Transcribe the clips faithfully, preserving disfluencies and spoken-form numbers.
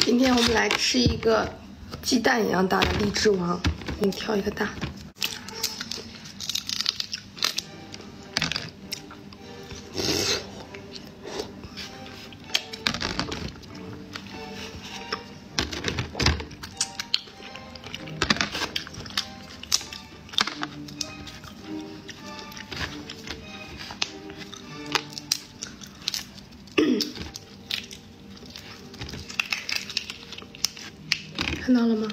今天我们来吃一个鸡蛋一样大的荔枝王，给你挑一个大的。看到了吗？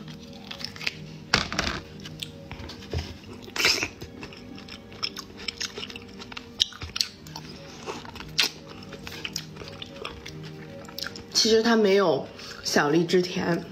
其实它没有小荔枝甜。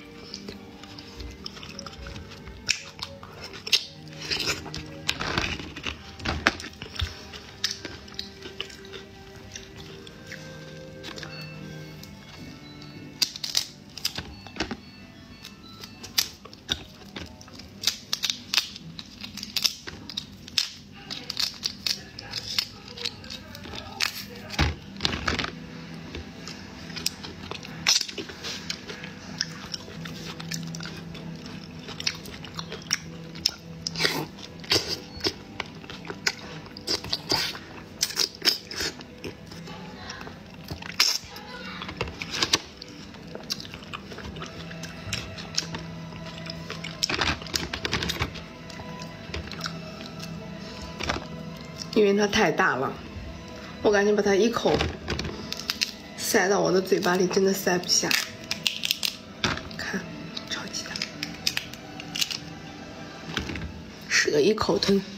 因为它太大了，我感觉把它一口塞到我的嘴巴里真的塞不下。看，超级大，适合一口吞。